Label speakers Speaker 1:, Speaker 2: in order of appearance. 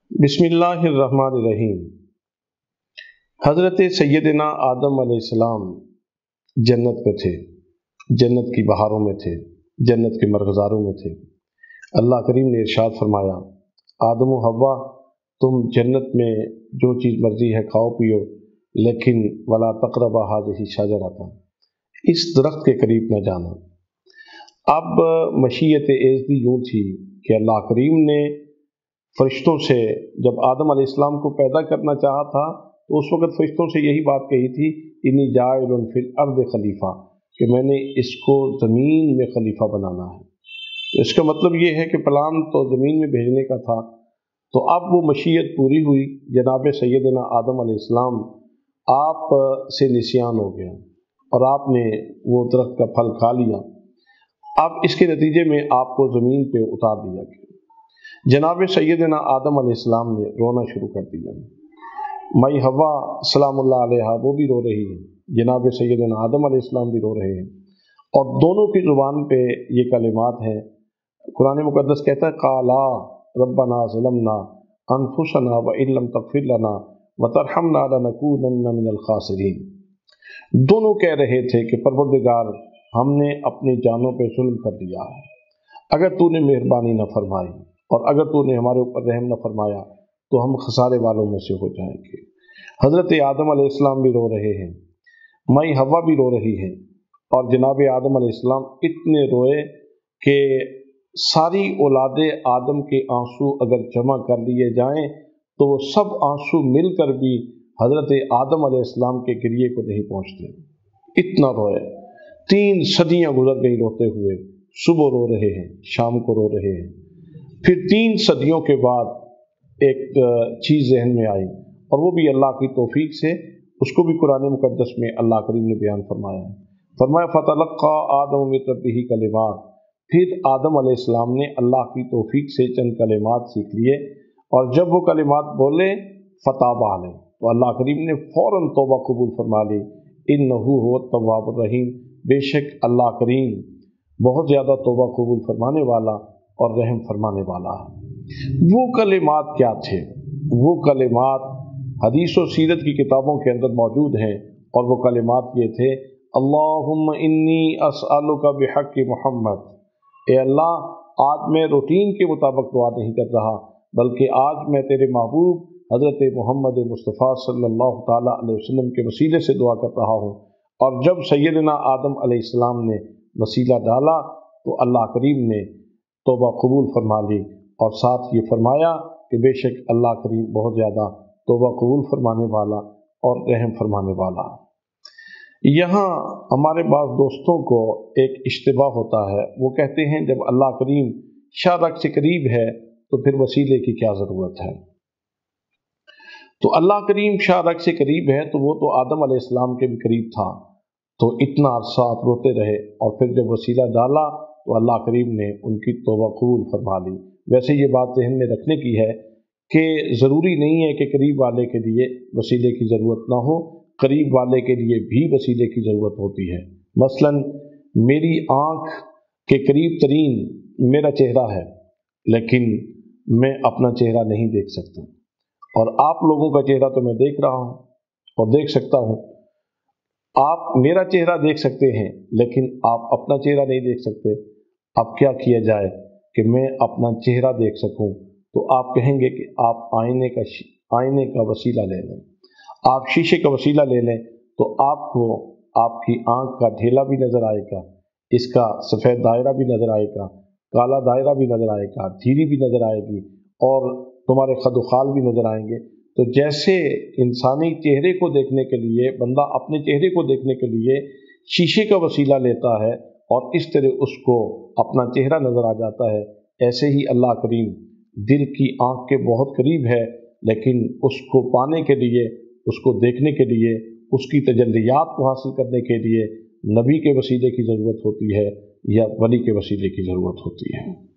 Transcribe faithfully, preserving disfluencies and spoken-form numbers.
Speaker 1: بسم اللہ الرحمن الرحیم۔ حضرت سیدنا آدم علیہ السلام جنت میں تھے، جنت کی بہاروں میں تھے، جنت کے مرغزاروں میں تھے۔ اللہ کریم نے ارشاد فرمایا، آدم و حوا تم جنت میں جو چیز مرضی ہے کھاؤ پیو، لیکن ولا تقربا هذه الشجرۃ، اس درخت کے قریب نہ جانا۔ اب مشیت ایزدی یوں تھی کہ اللہ کریم نے فرشتوں سے جب آدم علیہ السلام کو پیدا کرنا چاہا تھا تو اس وقت فرشتوں سے یہی بات کہی تھی، انی جاعل فی الارض خلیفہ، کہ میں نے اس کو زمین میں خلیفہ بنانا ہے۔ تو اس کا مطلب یہ ہے کہ پلان تو زمین میں بھیجنے کا تھا۔ تو اب وہ مشیت پوری ہوئی، جناب سیدنا آدم علیہ السلام آپ سے نسیان ہو گیا اور آپ نے وہ درخت کا پھل کھا لیا۔ اب اس کے نتیجے میں آپ کو زمین پہ اتار دیا گیا۔ جناب سیدنا آدم علیہ السلام نے رونا شروع کر دیا۔ مائی حوا سلام اللہ علیہ وہ بھی رو رہی ہے، جناب سیدنا آدم علیہ السلام بھی رو رہے ہیں، اور دونوں کی زبان پہ یہ کلمات ہیں۔ قرآن مقدس کہتا ہے، قالا ربنا ظلمنا انفسنا وان لم تغفر لنا وترحمنا لنکونن من الخاسرین۔ دونوں کہہ رہے تھے کہ پروردگار، ہم نے اپنی جانوں پہ ظلم کر دیا ہے، اگر تو نے مہربانی نہ فرمائی اور اگر تو نے ہمارے اوپر رحم نہ فرمایا تو ہم خسارے والوں میں سے ہو جائیں گے۔ حضرت آدم علیہ السلام بھی رو رہے ہیں، مائی حوا بھی رو رہی ہے، اور جناب آدم علیہ السلام اتنے روئے کہ ساری اولاد آدم کے آنسو اگر جمع کر لیے جائیں تو وہ سب آنسو مل کر بھی حضرت آدم علیہ السلام کے گریے کو نہیں پہنچتے، اتنا روئے۔ تین صدیاں گزر گئی روتے ہوئے، صبح رو رہے ہیں، شام کو رو رہے ہیں۔ پھر تین صدیوں کے بعد ایک چیز ذہن میں آئی، اور وہ بھی اللہ کی توفیق سے، اس کو بھی قرآن مقدس میں اللہ کریم نے بیان فرمایا ہے۔ فرمایا فتلقى آدم من ربہ کلمات، پھر آدم علیہ السلام نے اللہ کی توفیق سے چند کلمات سیکھ لیے، اور جب وہ کلمات بولے فتاب علیہ، تو اللہ کریم نے فوراً توبہ قبول فرما لی۔ انہ هو التواب الرحیم، بے شک اللہ کریم بہت زیادہ توبہ قبول فرمانے والا اور رحم فرمانے والا ہے۔ وہ کلمات کیا تھے؟ وہ کلمات حدیث و سیرت کی کتابوں کے اندر موجود ہیں، اور وہ کلمات یہ تھے، اللہم انی اسألک بحق محمد، اے اللہ آج میں روٹین کے مطابق دعا نہیں کر رہا، بلکہ آج میں تیرے محبوب حضرت محمد مصطفیٰ صلی اللہ تعالیٰ علیہ وسلم کے وسیلے سے دعا کر رہا ہوں۔ اور جب سیدنا آدم علیہ السلام نے وسیلہ ڈالا تو اللہ کریم نے توبہ قبول فرما لی، اور ساتھ یہ فرمایا کہ بے شک اللہ کریم بہت زیادہ توبہ قبول فرمانے والا اور رحم فرمانے والا۔ یہاں ہمارے بعض دوستوں کو ایک اشتباہ ہوتا ہے، وہ کہتے ہیں جب اللہ کریم شاہ رگ سے قریب ہے تو پھر وسیلے کی کیا ضرورت ہے؟ تو اللہ کریم شاہ رگ سے قریب ہے تو وہ تو آدم علیہ السلام کے بھی قریب تھا، تو اتنا عرصہ آپ روتے رہے، اور پھر جب وسیلہ ڈالا تو اللہ کریم نے ان کی توبہ قبول فرما لی۔ ویسے یہ بات ذہن میں رکھنے کی ہے کہ ضروری نہیں ہے کہ قریب والے کے لیے وسیلے کی ضرورت نہ ہو، قریب والے کے لیے بھی وسیلے کی ضرورت ہوتی ہے۔ مثلا میری آنکھ کے قریب ترین میرا چہرہ ہے، لیکن میں اپنا چہرہ نہیں دیکھ سکتا، اور آپ لوگوں کا چہرہ تو میں دیکھ رہا ہوں اور دیکھ سکتا ہوں۔ آپ میرا چہرہ دیکھ سکتے ہیں لیکن آپ اپنا چہرہ نہیں دیکھ سکتے۔ اب کیا کیا جائے کہ میں اپنا چہرہ دیکھ سکوں؟ تو آپ کہیں گے کہ آپ آئینے کا آئینے کا وسیلہ لے لیں، آپ شیشے کا وسیلہ لے لیں، تو آپ کو آپ کی آنکھ کا ڈھیلا بھی نظر آئے گا، اس کا سفید دائرہ بھی نظر آئے گا، کالا دائرہ بھی نظر آئے گا، دھیری بھی نظر آئے گی، اور تمہارے خد و خال بھی نظر آئیں گے۔ تو جیسے انسانی چہرے کو دیکھنے کے لیے بندہ اپنے چہرے کو دیکھنے کے لیے شیشے کا وسیلہ لیتا ہے اور اس طرح اس کو اپنا چہرہ نظر آ جاتا ہے، ایسے ہی اللہ کریم دل کی آنکھ کے بہت قریب ہے، لیکن اس کو پانے کے لیے، اس کو دیکھنے کے لیے، اس کی تجلیات کو حاصل کرنے کے لیے نبی کے وسیلے کی ضرورت ہوتی ہے یا ولی کے وسیلے کی ضرورت ہوتی ہے۔